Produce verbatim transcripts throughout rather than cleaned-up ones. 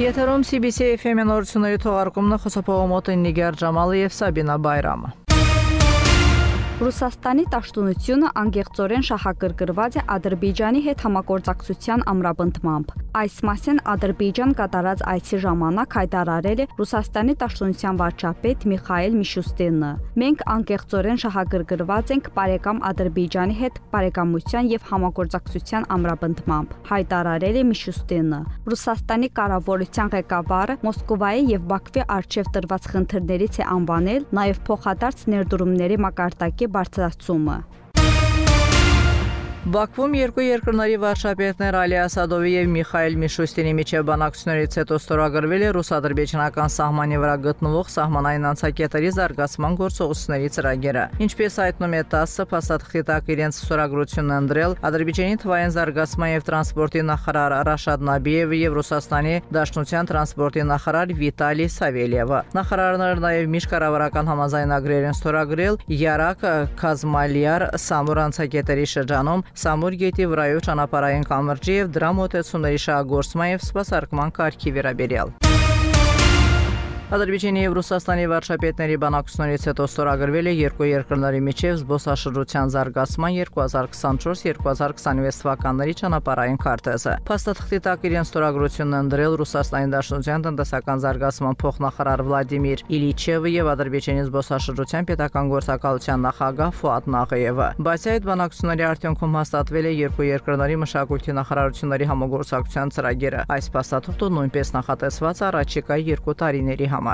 Եթերում C B C F M նորությունների թողարկումն է, խոսափողամոտ Նիգար Ջամալիև, Սաբինա Բայրամը։ Ռուսաստանի Դաշնությունը անկեղծորեն շահագրգռված է Ադրբեջանի հետ համագործակցության ամրապնդմամբ։ Այս մասին Ադրբեջան կատարած այցի ժամանակ հայտարարել է Ռուսաստանի Դաշնության վարչապետ Միխայել Միշուստինը։ Մենք անկեղծորեն շահագրգռված ենք բարեկամ Ադրբեջանի հետ բարեկամության եւ համագործակցության ամրապնդմամբ, հայտարարել է Միշուստինը։ Ռուսաստանի կառավարության ղեկավարը Մոսկվայի եւ Բաքվի արչեւ տրված խնդիրներից է անվանել նաեւ փոխադարձ ներդրումների մակարդակի բարձրացումը։ Բաքվում երկու երկրների վարչապետներ Ալի Ասադովի եւ Միխայել Միշուստինի միջև բանակցություններից հետո ստորագրվել է ռուս-ադրբեջանական սահմանի վրա գտնվող սահմանային անցակետերի զարգացման գործողությունների ծրագիրը։ Ինչպես հայտնում է ՏԱՍՍ-ը, փաստաթղթի տակ իրենց ստորագրությունն ընդրել Ադրբեջանի թվային զարգացման եւ տրանսպորտի նախարար Ռաշադ Նաբիևը եւ Ռուսաստանի Դաշնության տրանսպորտի նախարար Վիտալի Սավելիևը։ Նախարարները նաեւ միջկառավարական համաձայնագրեր են ստորագրել Յարակ, Քազմալիար, Սամուր անցակետերի շրջանում Սամուր գետի վրայով ճանապարհային կամրջի եւ դրա մոտեցումների շահագործման եւ սպասարկման կարգի վերաբերյալ։ Ադրբեջանի եւ Ռուսաստանի վարչապետների բանակցություններից հետո ստորագրվել է երկու երկրների միջև զբոսաշրջության զարգացման երկու հազար քսանչորս երկու հազար քսանվեց թվականների ճանապարհային քարտեզը։ Փաստաթղթի տակ իրեն ստորագրությունն ընդրել Ռուսաստանի Դաշնության տնտեսական զարգացման փոխնախարար Վլադիմիր Իլիչևը եւ Ադրբեջանի զբոսաշրջության պետական գործակալության նախագահ Ֆուադ Նաղիևը։ Բայց այդ բանակցությունների արդյունքում հաստատվել է երկու երկրների մշակույթի նախարարությունների համագործակցության ծրագիրը։ Այս փաստաթղթը նույնպես նախատեսված է առաջիկա երկու տարիների համար։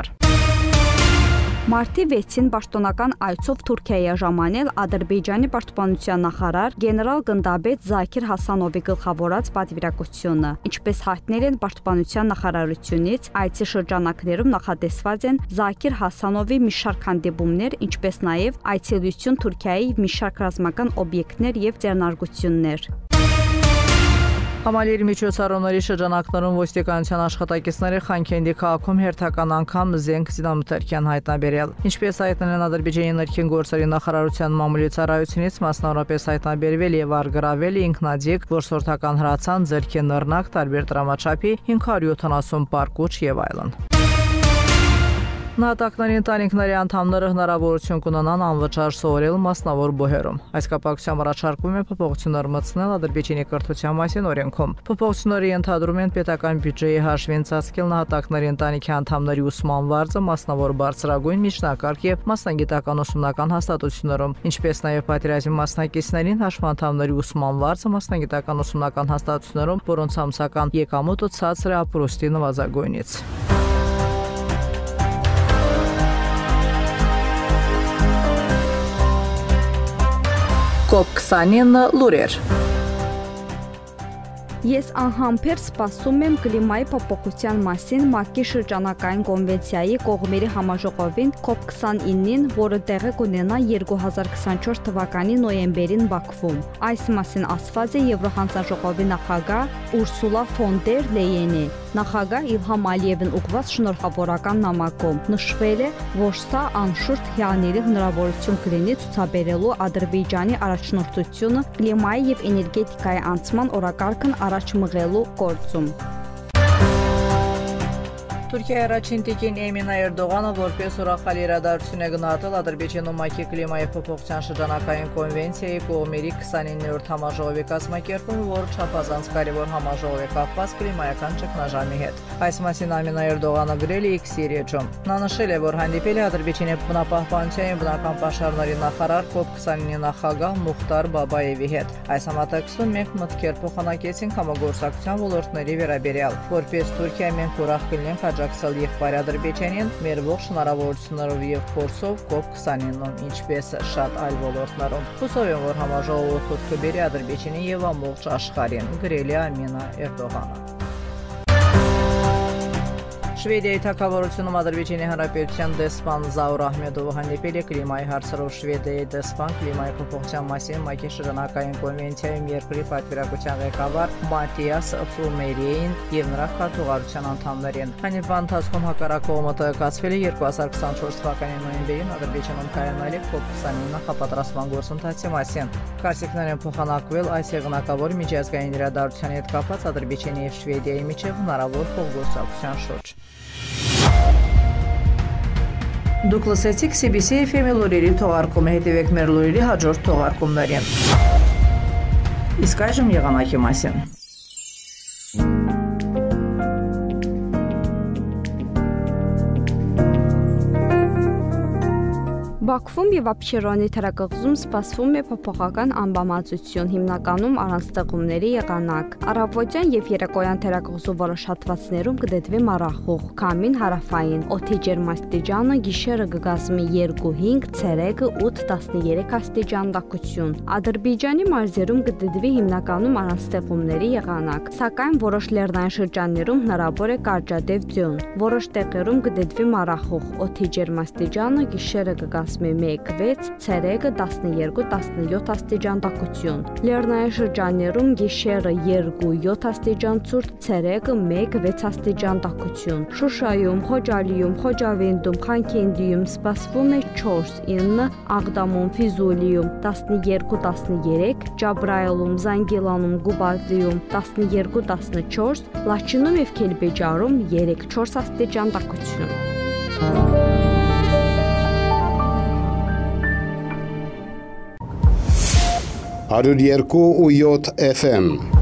Մարտի վեցին պաշտոնական այցով Թուրքիայի ժամանել Ադրբեջանի պաշտպանության նախարար գեներալ-գնդապետ Զաքիր Հասանովի գլխավորած պատվիրակությունը։ Ինչպես հայտնել են պաշտպանության նախարարությունից, այցի շրջանակներում նախատեսված են Զաքիր Հասանովի մի շարք հանդիպումներ, ինչպես նաև այցելություն Թուրքիայի մի շարք ռազմական օբյեկտներ եւ ձեռնարկություններ։ Համալիրի միջոցառումների շրջանակներում ոստիկանության աշխատակիցները Խանքենդի քաղաքում հերթական անգամ զենք զինամթերքյան հայտնաբերել։ Ինչպես հայտնել են Ադրբեջանի ներքին գործերի նախարարության մամուլի ծառայությունից, մասնավորապես հայտնաբերվել եւ արգրավել ինքնադիկ, որսորդական հրացան, ձեռքի նռնակ, տարբեր տրամաչափի հինգ հարյուր յոթանասուն պարկուճ եւ այլն։ Նահատակների ընտանիքների անդամները հնարավորություն կունենան անվճար սովորել մասնավոր բուհերում։ Այս կապակցությամբ առաջարկվում է փոփոխություններ մտցնել Ադրբեջանի կրթության մասին օրենքում։ Փոփոխությունները ենթադրում են պետական բյուջեի հաշվին ծածկել նահատակների ընտանիքի անդամների ուսման վարձը մասնավոր բարձրագույն միջնակարգ եւ մասնագիտական ուսումնական հաստատություններում, ինչպես նաեւ պատերազմի մասնակիցներին հաշվանդամների ուսման վարձը մասնագիտական ուսումնական հաստատություններում, որոնց ամսական եկամուտը ցածր է ապրոստի նվազագույնից։ կոպ քսանինը լուրեր։ Ես անհամբեր սպասում եմ կլիմայի փոփոխության մասին ՄԱԿ-ի շրջանակային կոնվենցիայի կողմերի համաժողովին կոպ քսանինին, որը տեղի կունենա երկու հազար քսանչորս թվականի նոյեմբերին Բաքվում։ Այս մասին ասված է Եվրոհանձնաժողովի նախագահ Ուրսուլա ֆոն դեր Լեյենի։ Նախագահ Իլհամ Ալիևին ուղղված շնորհավորական նամակում նշվել է, որ սա անշուշտ հիանալի հնարավորություն կլինի ցուցաբերելու Ադրբեջանի առաջնորդությունը կլիմայի եւ էներգետիկայի անցման օրակարգն առաջ մղելու գործում։ Թուրքիայի առաջին տիկին Էմինա Էրդողանը որպես ուրախալի իրադարձություն է գնահատել Ադրբեջանում ՄԱԿ-ի կլիմայի փոփոխության շրջանակային կոնվենցիայի կողմերի քսանիններորդ համաժողովի կազմակերպումը, որը չափազանց կարևոր համաժողով է կապված կլիմայական ճգնաժամի հետ։ Այս մասին Էմինա Էրդողանը գրել է X-ի էջում։ Նա նշել է, որ հանդիպել է Ադրբեջանի բնապահպանության եւ բնական պաշարների նախարար կոպ քսանինի նախագահ Մուխտար Բաբաևի հետ։ Այս համատեքստում մենք մտքեր փոխանակեցինք համագործակցության ոլորտների վերաբերյալ, որպես Թուրքիա մենք ուրախ կլինենք աջակցել եղբայր Ադրբեջանին մեր ողջ հնարավորություններով եւ փորձով կոպ քսանինում, ինչպես շատ այլ ոլորտներում։ Հուսով եմ, որ համաժողովը օգուտ կբերի Ադրբեջանի եւ ամբողջ աշխարհին, գրել է Էմինա Էրդողանը։ Շվեդիայի թագավորությունում Ադրբեջանի Հանրապետության դեսպան Զաուր Ահմեդովը հանդիպել է կլիմայի հարցերով Շվեդիայի դեսպան կլիմայի փոփոխության մասին ՄԱԿ-ի շրջանակային կոնվենցիայում երկրի պատվիրակության ղեկավար Մատիաս Ֆլումերիին եւ նրա քարտուղարության անդամներին։ Հանդիպման ընթացքում հակառակողմը տեղեկացվել է երկու հազար քսանչորս թվականի նոյեմբերին Ադրբեջանում կայանալի կոպ քսանինը նախապատրաստման գործընթացի մասին։ Կարծիքներ են փոխանակվել այս եղանակավոր միջազգային իրադարձության հետ կապված Ադրբեջանի եւ Շվեդիայի միջև հնարավոր փոխգործակցության շուրջ։ Դուք լսեցիք C B C F M-ի լուրերի թողարկումը, հետևեք մեր լուրերի հաջորդ թողարկումներին։ Իսկ այժմ եղանակի մասին։ Բաքվում եւ Աբշերոնի թերակղզում սպասվում է փոփոխական անբավարարություն, հիմնականում առանց ձեղումների եղանակ։ Առավոտյան եւ երեկոյան թերակղզու որոշ հատվածներում կդետվի մառախուղ, քամին հարավային, օդի ջերմաստիճանը գիշերը կգազմի երկու հինգ, ցերեկը ութ տասներեք աստիճան տաքություն։ Ադրբեջանի մարզերում կդետվի հիմնականում առանց ձեղումների եղանակ, սակայն որոշ լեռնային շրջաններում հնարավոր է կարճատև ձյուն։ Որոշ տեղերում կդետվի մառախուղ, օդի ջերմաստիճանը գիշերը կգազմի մեկ վեց, ցերեկը տասներեք տասնյոթ աստիճան տաքություն։ Լեռնային շրջաններում գիշերը երկու յոթ աստիճան ցուրտ, ցերեկը մեկ վեց աստիճան տաքություն։ Շուշայում, Խոջալիում, Խոջավենդում, Խանքենդիում սպասվում է չորս ինը, Աղդամում, Ֆիզուլիում տասներեք տասներեք, Ջաբրայիլում, Զանգիլանում, Գուբազիում տասներեք տասնչորս, Լաչինում եւ Քելբեջարում երեք չորս աստիճան տաքություն։ հարյուր երկու ու յոթ F M